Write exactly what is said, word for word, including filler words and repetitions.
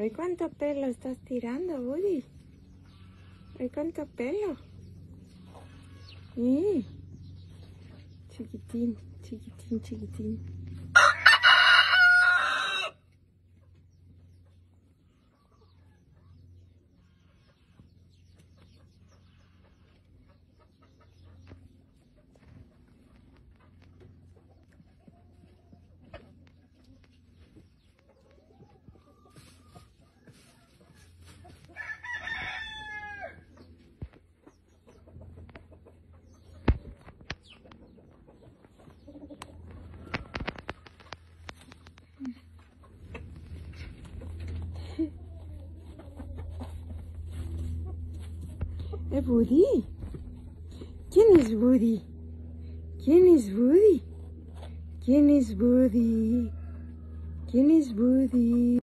¿Ay, cuánto pelo estás tirando, Woody? ¿Ay, cuánto pelo? ¿Eh? Chiquitín, chiquitín, chiquitín. ¿Es Woody? ¿Quién es Woody? ¿Quién es Woody? ¿Quién es Woody? ¿Quién es Woody?